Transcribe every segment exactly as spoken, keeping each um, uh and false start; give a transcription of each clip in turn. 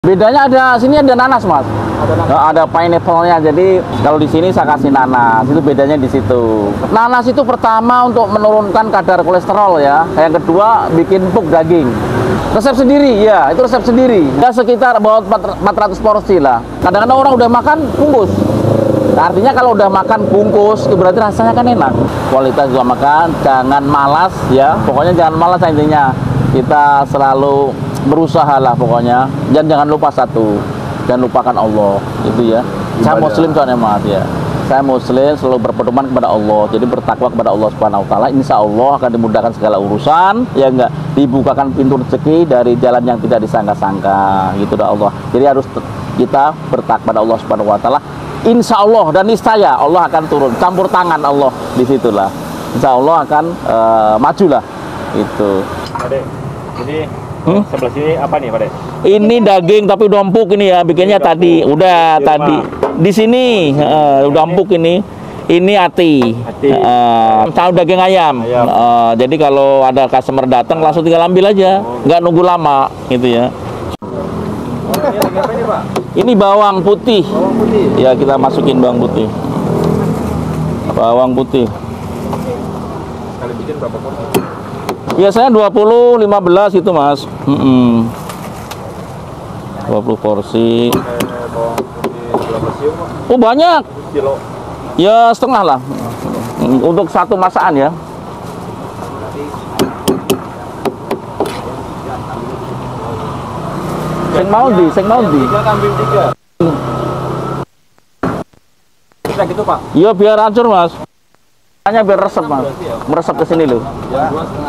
Bedanya ada sini ada nanas, Mas. Ada, nanas. Ada pineapple-nya. Jadi kalau di sini saya kasih nanas. Itu bedanya di situ. Nanas itu pertama untuk menurunkan kadar kolesterol ya. Yang kedua bikin empuk daging. Resep sendiri ya, itu resep sendiri. Ya sekitar bawa empat ratus porsi lah. Kadang-kadang orang udah makan bungkus. Nah, artinya kalau udah makan bungkus itu berarti rasanya kan enak. Kualitas juga makan, jangan malas ya. Pokoknya jangan malas intinya. Kita selalu berusaha lah pokoknya, dan jangan lupa satu, jangan lupakan Allah itu ya. Saya muslim soalnya maaf ya, saya muslim selalu berpedoman kepada Allah, jadi bertakwa kepada Allah Subhanahu Wa Taala. Insya Allah akan dimudahkan segala urusan, ya enggak, dibukakan pintu rezeki dari jalan yang tidak disangka-sangka gitu dah Allah. Jadi harus kita bertakwa kepada Allah Subhanahu Wa Taala. Insya Allah dan niscaya Allah akan turun, campur tangan Allah di situlah. Insya Allah akan uh, majulah itu. Adek, jadi Hmm? Sebelah sini apa nih, Pak De? Ini daging tapi udah empuk ini ya, bikinnya ini tadi. Udah di tadi. Di sini uh, udah empuk ini. Ini hati. Hati. Uh, tahu daging ayam. ayam. Uh, jadi kalau ada customer datang langsung tinggal ambil aja, oh. nggak nunggu lama gitu ya. Oh, ini lagi apa ini, Pak? Ini bawang putih. Bawang putih. Ya, kita masukin bawang putih. Bawang putih. Sekali bikin berapa porsi? Biasanya dua puluh, lima belas itu, Mas. Mm -mm. dua puluh porsi. Oh, banyak. Kilo. Ya, setengah lah. Untuk satu masakan ya. Seng mau di, seng mau di. Tiga kambing tiga. Bisa gitu, Pak? Iya, biar hancur, Mas. Hanya biar resep, Mas. Meresep ke sini loh. Ya.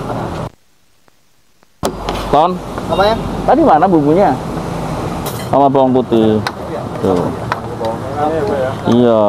Ton. Apa ya? Tadi mana bumbunya? Sama bawang putih. Tuh. Iya.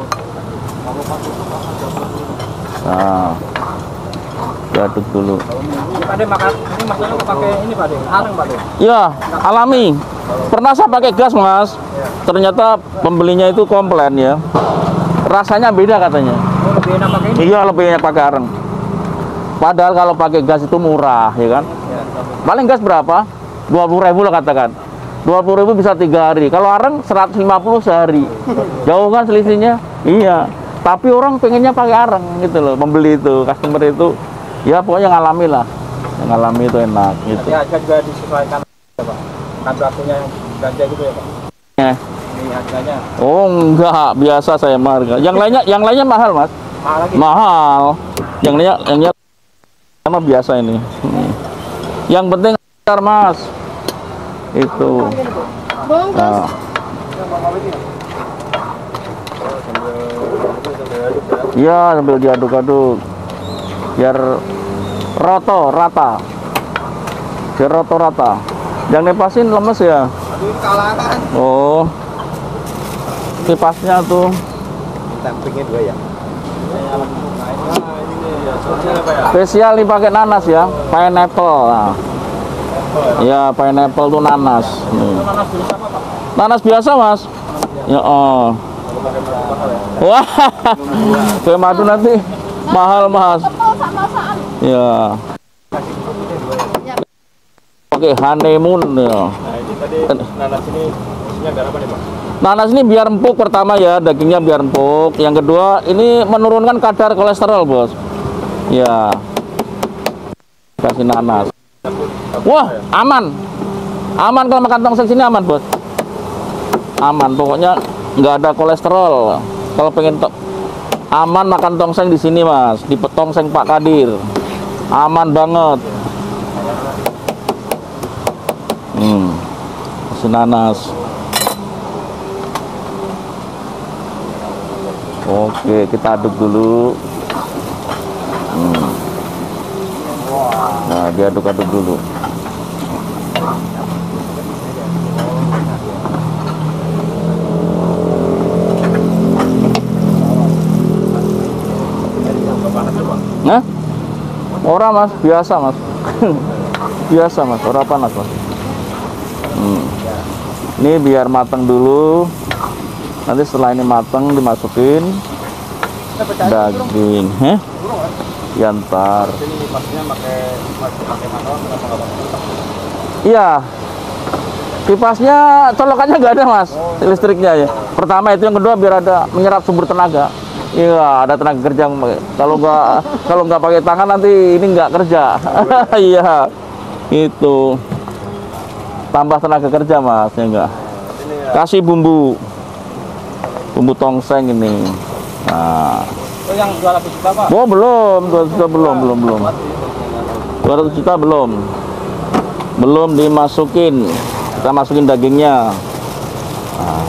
Nah. Diaduk dulu. Ini Pak De makan, ini maksudnya pakai ini Pak De, areng Pak De. Iya, alami. Pernah saya pakai gas, Mas. Ternyata pembelinya itu komplain ya. Rasanya beda katanya. Oh, lebih enak pakai ini? Iya, lebih enak pakai areng. Padahal kalau pakai gas itu murah, ya kan? Ya, paling gas berapa? dua puluh ribu lah katakan. dua puluh ribu bisa tiga hari. Kalau areng seratus lima puluh sehari. Jauh kan selisihnya? Iya. Tapi orang pengennya pakai areng gitu loh, membeli itu, customer itu. Ya pokoknya ngalami lah. Yang ngalami itu enak gitu. Jadi harga juga disesuaikan ya, Pak. Kan waktunya yang belanja gitu ya, Pak. Ya. Ini harganya. Oh, enggak, biasa saya harga. Yang lainnya yang lainnya mahal, Mas. Mahal lagi. Mahal. Yang lainnya yang lainnya sama biasa ini. Hmm. Yang penting lancar, Mas. Itu. Nah. Iya, sambil diaduk-aduk. Biar roto rata. Biar roto rata. Yang nepasin lemes ya. Aduh, kalah kan. Oh. Kipasnya tuh. Sampingnya dua ya. Spesial nih pakai nanas ya, pineapple. Nah. Ya, pineapple tuh nanas. Nih. Nanas biasa, Mas. Ya, oh. Wah, kayak madu nanti mahal, Mas. Ya. Oke, honeymoon ya. Nanas ini isinya biar apa nih, Pak? Nanas ini biar empuk pertama ya, dagingnya biar empuk. Yang kedua, ini menurunkan kadar kolesterol, Bos. Ya. Kasih nanas. Wah, aman. Aman kalau makan tongseng sini aman, Bos. Aman, pokoknya nggak ada kolesterol. Kalau pengen to aman makan tongseng di sini, Mas. Di tongseng Pak Kadir. Aman banget. Hmm. Kasih nanas. Oke, kita aduk dulu. Hmm. Nah, diaduk-aduk dulu. Nah, ora, Mas, biasa, Mas. Biasa, Mas, ora panas, Mas. Hmm. Ini biar matang dulu. Nanti setelah ini matang dimasukin daging, heh? Yantar. Ini pastinya pakai pakai manual kenapa nggak pakai? Iya. Kipasnya colokannya nggak ada mas, listriknya ya. Pertama itu, yang kedua biar ada menyerap sumber tenaga. Iya, ada tenaga kerja. Kalau nggak kalau nggak pakai tangan nanti ini nggak kerja. Iya, itu tambah tenaga kerja mas, ya enggak. Kasih bumbu, bumbu tongseng ini. Nah, itu yang dua ratus juta pak? Oh belum, dua ratus juta belum, belum, belum. dua ratus juta belum, belum dimasukin. Kita masukin dagingnya. Nah.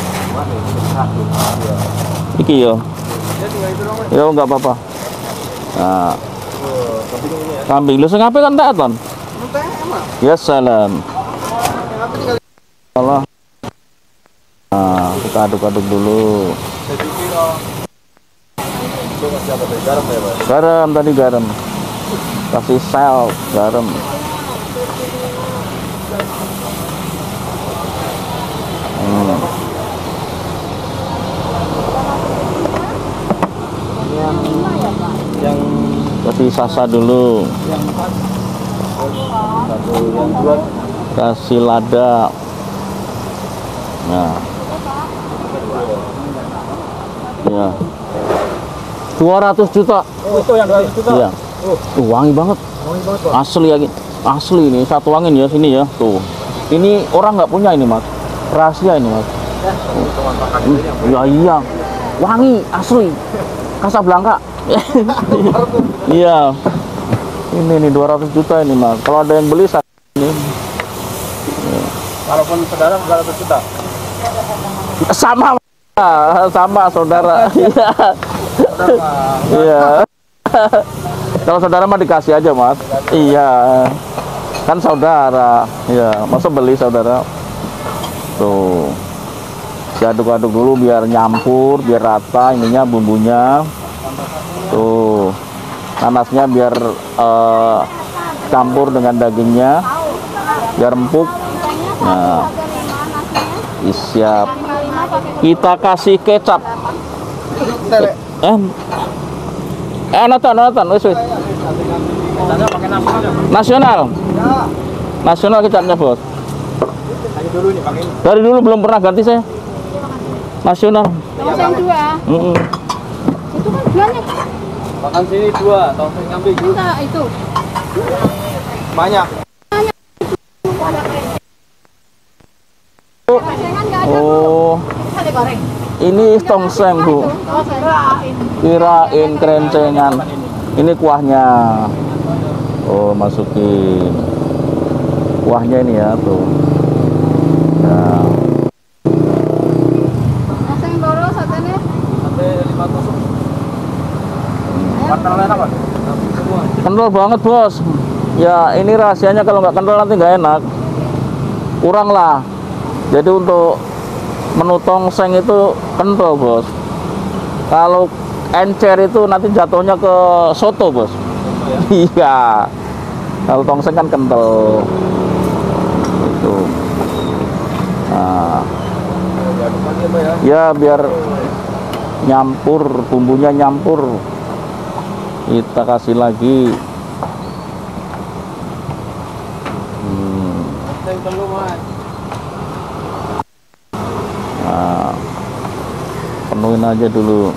Iki yo. Ya nggak apa-apa. Nah. Kambing lu sengape kan tak ton? Ya salam. Allah. Nah, kita aduk-aduk dulu. Garam tadi garam. Kasih sel garam. Hmm. Yang yang Kasih sasa dulu. yang empat satu yang dua Kasih lada. Nah. Ya. dua ratus juta. oh itu yang dua ratus juta. Iya. Oh, Uh, wangi banget. wangi banget pak. Asli ya. Asli ini satu angin ya sini ya. Tuh. Ini orang nggak punya ini, Mas. Rahasia ini, Mas. Hmm, ya iya. Wangi asli. Casablanca. Iya. Ini nih dua ratus juta ini, Mas. Kalau ada yang beli saat ini. Walaupun saudara dua ratus juta. Sama sama saudara. Iya. Iya. Kalau saudara mah dikasih aja, Mas. Iya. Kan saudara. Iya, masa beli saudara. Tuh. Diaduk-aduk dulu biar nyampur, biar rata ininya bumbunya. Tuh. Panasnya biar uh, campur dengan dagingnya. Biar empuk. Nah. Siap. Kita kasih kecap. Eh, eh, nonton, nonton, wis wis. Pakai nasional ya? Nasional. Nasional kecapnya, Bos. Tadi dulu nih pakai ini. Dari dulu belum pernah ganti saya. Nasional. Tongseng dua. Mm -mm. Itu kan banyak. Makan sini dua, tongseng kambing. Enggak, itu. Banyak. Tongsengan enggak ada, Bu. Oh, Bisa digoreng. ini tongseng, Bu. Oh, kirain. Kirain kerencengan. Ini kuahnya. Oh, masukin kuahnya ini ya, tuh. Nah. Tongseng loro satene. Sampai lima tusuk. Warna lain apa? Semua. Kental banget, Bos. Ya, ini rahasianya kalau nggak kental nanti nggak enak. Kurang lah. Jadi untuk menu tongseng itu kental, Bos. Kalau encer itu nanti jatuhnya ke soto, Bos. Iya. Kalau tongseng kan kental. Itu. Nah, Diaduk lagi apa ya? ya biar nyampur, bumbunya nyampur. Kita kasih lagi. Hmm. Tongseng telur mas. Nah, penuhin aja dulu.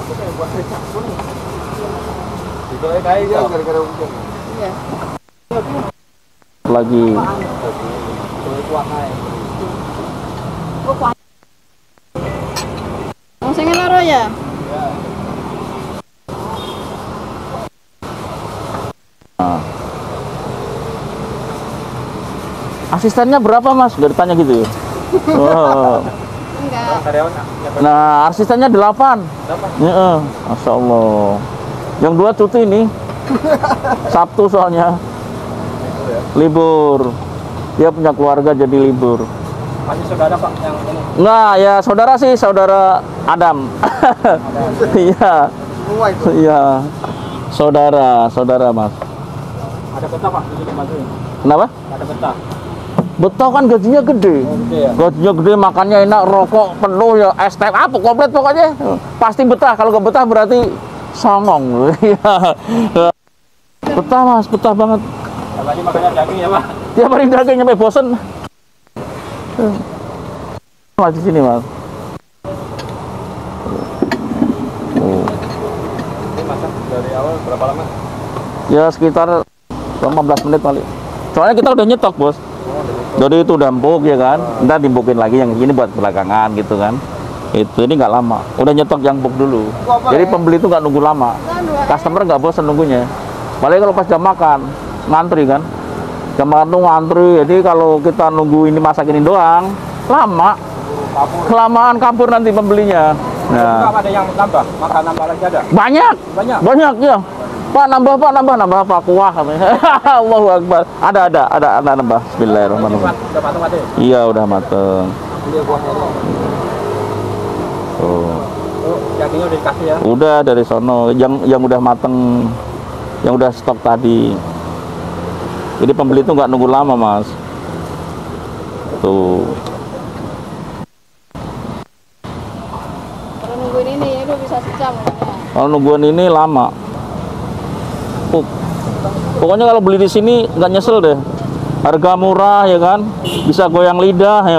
Itu kayak aja gara-gara hujan. Iya. Lagi. Tongsengnya loro ya? Nah. Asistennya berapa, Mas? Udah ditanya gitu ya? Oh. Enggak. Karyawan. Nah, asistennya delapan. Ya, Masya Allah. Yang dua cuti nih. Sabtu soalnya. Libur. Dia punya keluarga jadi libur. Masih saudara pak yang ini. Nah, ya saudara sih, saudara Adam. Iya. Semua itu. Iya. Saudara, saudara, Mas. Ada peta pak di sini bantuin. Kenapa? Ada peta. Betul kan gajinya gede. Oke ya. Gajinya gede, makannya enak, rokok penuh ya, es teh apa komplit pokoknya. Pasti betah. Kalau nggak betah berarti songong. Betah, Mas, betah banget. Apalagi makannya daging ya pak. Tiap hari daging sampai bosen. Mas di sini mas. Oh. Ini masak dari awal berapa lama? Ya sekitar lima belas menit kali. Soalnya kita udah nyetok bos. Jadi itu udah empuk ya kan. Ntar dimpukin lagi yang ini buat belakangan gitu kan. Itu ini nggak lama. Udah nyetok yang empuk dulu. Jadi pembeli itu nggak nunggu lama. Customer nggak bosan nunggunya. Apalagi kalau pas jam makan ngantri kan. Jam makan tuh ngantri. Jadi kalau kita nunggu ini masak ini doang lama. Kelamaan kabur nanti pembelinya. Nah, Ada yang nambah, makan nambah lagi ada. banyak, Banyak. banyak ya. Pak nambah, Pak nambah, nambah apa? Kuah katanya. Allahu Akbar. Ada, ada, ada, ada nambah. Bismillahirrahmanirrahim. Udah matang mati. Iya, udah mateng. Ini buahnya. Oh, Oh, dagingnya udah dikasih ya. udah dari sono. Yang yang udah mateng, yang udah stok tadi. Jadi pembeli itu nggak nunggu lama, Mas. Tuh. Kalau nungguin ini itu bisa sejam ya. Kalau nungguan ini lama. Pok- Pokoknya kalau beli di sini nggak nyesel deh. Harga murah ya kan, bisa goyang lidah ya.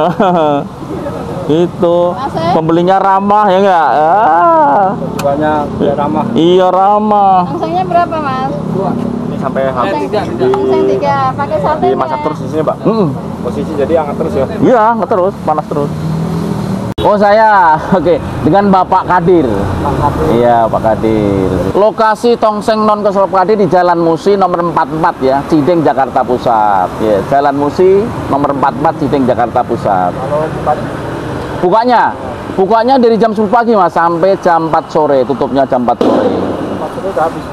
Itu pembelinya ramah ya enggak? Ah, Jualnya udah ramah. iya ramah. Tongsengnya berapa mas? Ini sampai habis. Tongseng tongseng tiga, pakai sate Dimasak terus di sini, Pak. Mm-mm. Posisi jadi hangat terus ya. Iya, nggak terus, panas terus. Oh saya, oke, dengan Bapak Kadir. Iya Pak Kadir. Lokasi tongseng non keselop Kadir di Jalan Musi nomor empat puluh empat ya, Cideng Jakarta Pusat. Ya, Jalan Musi nomor empat puluh empat Cideng Jakarta Pusat. Kalau bukanya Bukanya, bukanya dari jam sepuluh pagi mas sampai jam empat sore, tutupnya jam empat sore. empat puluh udah habis.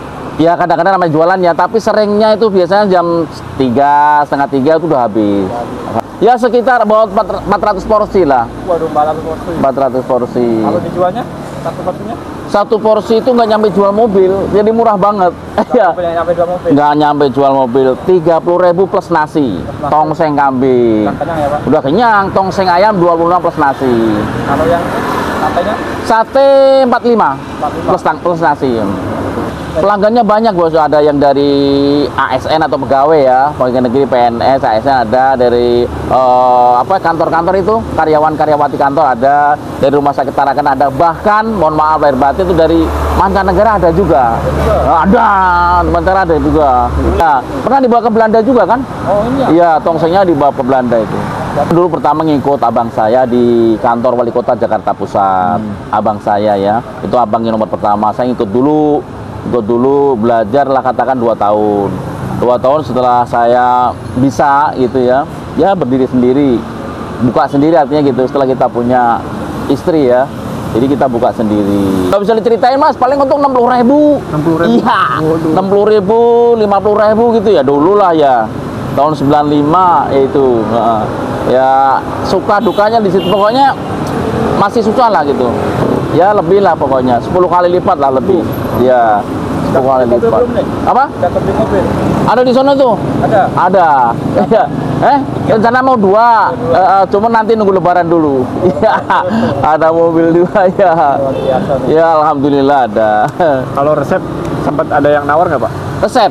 Ya kadang-kadang namanya jualan ya, tapi seringnya itu biasanya jam tiga, setengah tiga itu udah habis. Ya sekitar about empat ratus porsi lah. Waduh, empat ratus porsi. empat ratus porsi. Kalau dijualnya satu porsinya? Satu porsi itu nggak nyampe jual mobil, jadi murah banget. Ya, Sampai yang nyampe dua mobil. nggak nyampe jual mobil. tiga puluh ribu plus nasi, nasi. tongseng kambing. Udah kenyang ya, Pak? Udah kenyang, tongseng ayam dua puluh lima plus nasi. Kalau yang satenya Sate empat puluh lima empat puluh lima. plus tang- plus nasi. Pelanggannya banyak bos, ada yang dari A S N atau pegawai ya, pegawai negeri P N S, A S N ada, dari eh, apa kantor-kantor itu, karyawan-karyawati kantor ada, dari rumah sakit Tarakan ada, bahkan mohon maaf lahir batin itu dari mancanegara ada juga. Ada, sementara ada juga. Nah, pernah dibawa ke Belanda juga kan? Oh, ini ya. Iya, tongsengnya dibawa ke Belanda itu. Dulu pertama ngikut abang saya di kantor wali kota Jakarta Pusat. Abang saya ya, itu abang yang nomor pertama. Saya ngikut dulu. Ikut dulu belajar lah katakan dua tahun dua tahun setelah saya bisa gitu ya ya berdiri sendiri, buka sendiri artinya gitu, setelah kita punya istri ya, jadi kita buka sendiri. Nggak bisa diceritain mas, paling untung enam puluh ribu. enam puluh ribu. Iya, enam puluh ribu, lima puluh ribu gitu ya dulu lah ya, tahun sembilan puluh lima ya itu. Nah, ya suka dukanya di situ, pokoknya masih susah lah gitu ya, lebih lah pokoknya sepuluh kali lipat lah lebih. Ya, sepuluh kali Mobil lipat. belum nih? Apa? Udah kebeli mobil? Ada di sana tuh? Ada. Ada. Iya. Eh, rencana mau dua. Eh, eh, cuma nanti nunggu lebaran dulu. Iya. Ada mobil dua ya. Luar biasa nih. Ya, alhamdulillah ada. Kalau resep sempat ada yang nawar nggak, Pak? Resep.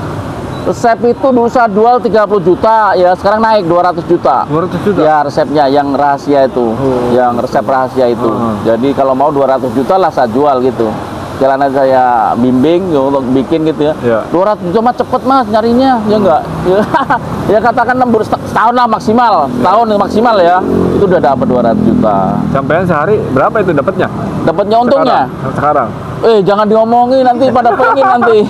Resep itu dulu saya jual tiga puluh juta, ya sekarang naik dua ratus juta. dua ratus juta? Ya resepnya yang rahasia itu, Oh. yang resep rahasia itu. Oh. Jadi kalau mau dua ratus juta lah saya jual gitu. Jalan saya bimbing ya, untuk bikin gitu ya. Iya. dua ratus juta mah cepet mas nyarinya, ya enggak? Ya katakan enam bulan, setahun lah maksimal, setahun maksimal ya. Itu udah dapat dua ratus juta. Sampean sehari berapa itu dapatnya? Dapatnya untungnya. Sekarang. Sekarang. Eh jangan diomongin nanti pada pengen nanti.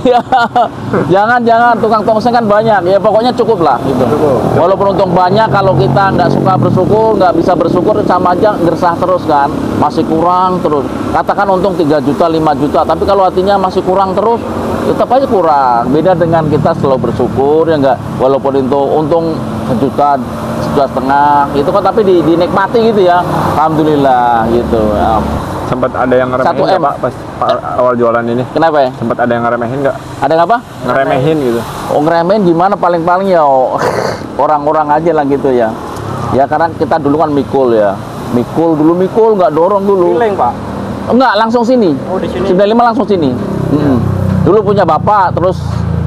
Jangan jangan tukang tongseng kan banyak ya, pokoknya cukup lah gitu. Cukup. Walaupun untung banyak, kalau kita nggak suka bersyukur, nggak bisa bersyukur sama aja gersah terus kan, masih kurang terus. Katakan untung tiga juta, lima juta, tapi kalau hatinya masih kurang terus, tetap aja kurang. Beda dengan kita selalu bersyukur ya enggak, walaupun itu untung sejuta, sejuta setengah itu kan, tapi di, dinikmati gitu ya, alhamdulillah gitu ya. Sempat ada yang ngeremehin satu nggak, M. Pak, pas pa- awal jualan ini? Kenapa ya? Sempat ada yang ngeremehin nggak? Ada yang apa? Ngeremehin gitu. Oh ngeremehin gimana, paling-paling ya oh, orang-orang aja lah gitu ya. Ya karena kita dulu kan mikul ya, mikul dulu mikul nggak dorong dulu. Feeling, Pak. Enggak, langsung sini. Oh, di sini. sembilan puluh lima langsung sini. Mm-mm. Dulu punya bapak, terus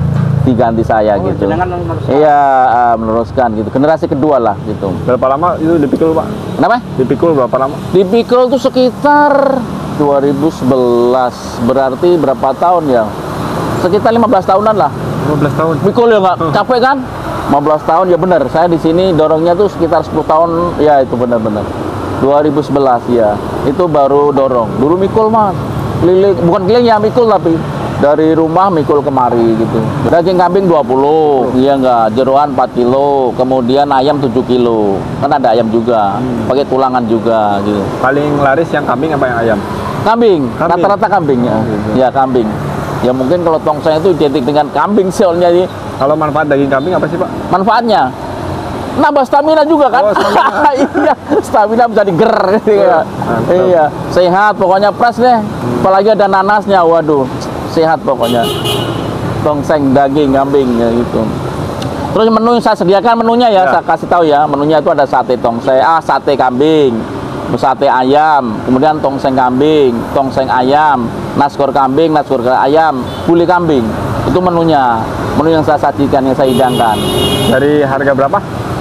diganti saya Oh, gitu. jenengan meneruskan. Iya, uh, meneruskan gitu. Generasi kedua lah gitu. Berapa lama itu dipikul Pak? Kenapa? Dipikul berapa lama? Dipikul tuh sekitar dua ribu sebelas, berarti berapa tahun ya? Sekitar lima belas tahunan lah. lima belas tahun. Pikul ya nggak? Capek kan? lima belas tahun ya benar. Saya di sini dorongnya tuh sekitar sepuluh tahun, ya itu benar-benar. dua ribu sebelas ya. Itu baru dorong. Dulu mikul Mas. Keliling, bukan keliling ya mikul tapi dari rumah mikul kemari gitu. Daging kambing dua puluh, iya enggak, jeroan empat kilo, kemudian ayam tujuh kilo. Kan ada ayam juga, Hmm. pakai tulangan juga gitu. Paling laris yang kambing apa yang ayam? Kambing, Kambing. rata-rata kambing ya. gitu. Ya kambing. Ya mungkin kalau tongseng itu identik dengan kambing soalnya ini. Kalau manfaat daging kambing apa sih Pak? Manfaatnya nambah stamina juga kan? Oh, stamina. Iya, stamina bisa diger gitu ya. Mantap. Iya, sehat pokoknya fresh deh. Apalagi ada nanasnya, waduh, sehat pokoknya. Tongseng daging kambing ya gitu. Terus menu yang saya sediakan menunya ya, Ya. saya kasih tahu ya, menunya itu ada sate tongseng, ah sate kambing, sate ayam, kemudian tongseng kambing, tongseng ayam, nasgor kambing, nasgor ayam, gulai kambing. Itu menunya, menu yang saya sajikan, yang saya hidangkan. Dari harga berapa?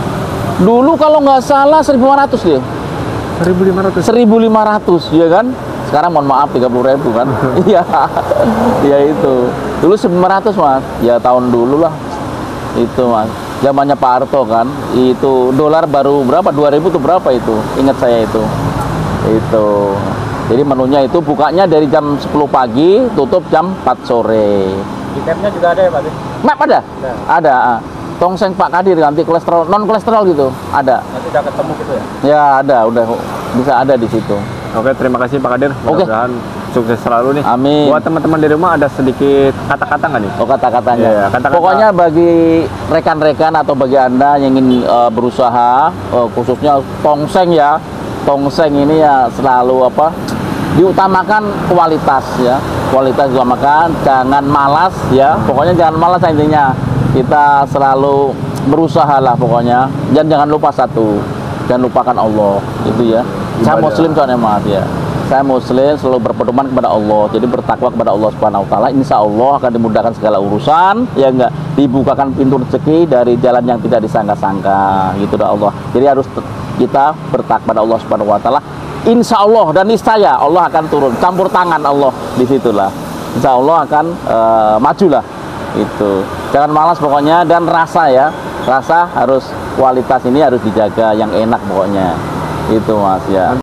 Dulu kalau nggak salah seribu lima ratus deh. seribu lima ratus. seribu lima ratus ya kan? Sekarang mohon maaf tiga puluh ribu kan? Iya. Ya itu. Dulu seribu lima ratus Mas. Ya tahun dulu lah. Itu Mas. Zamannya Pak Harto kan. Itu dolar baru berapa? dua ribu tuh berapa itu? Ingat saya itu. Itu. Jadi menunya itu bukanya dari jam sepuluh pagi, tutup jam empat sore. Di mapnya juga ada ya Pak? Map ada? Ada. Ada. ah. Tongseng Pak Kadir anti kolesterol, non kolesterol gitu. Ada. Nanti udah ketemu gitu ya? Ya ada, udah bisa ada di situ. Oke, terima kasih Pak Kadir. Oke. Mudah-mudahan sukses selalu nih. Amin. Buat teman-teman di rumah ada sedikit kata-kata nggak nih? Oh kata-katanya. Iya, kata-kata. Pokoknya bagi rekan-rekan atau bagi Anda yang ingin uh, berusaha, uh, khususnya tongseng ya, tongseng ini ya selalu apa? Diutamakan kualitas ya, kualitas diutamakan, jangan malas ya. Pokoknya jangan malas intinya. Kita selalu berusaha lah pokoknya. Dan jangan lupa satu, jangan lupakan Allah itu ya. Saya Ibadah. Muslim soalnya maaf ya. Saya Muslim selalu berpedoman kepada Allah, jadi bertakwa kepada Allah Subhanahu Wa Taala. Insya Allah akan dimudahkan segala urusan, ya enggak, dibukakan pintu rezeki dari jalan yang tidak disangka-sangka, gitu dah Allah. Jadi harus kita bertakwa kepada Allah Subhanahu Wa Taala. Insya Allah dan niscaya Allah akan turun, campur tangan Allah di situlah. Insya Allah akan uh, majulah itu. Jangan malas pokoknya, dan rasa ya, rasa harus, kualitas ini harus dijaga yang enak pokoknya. Itu Mas ya.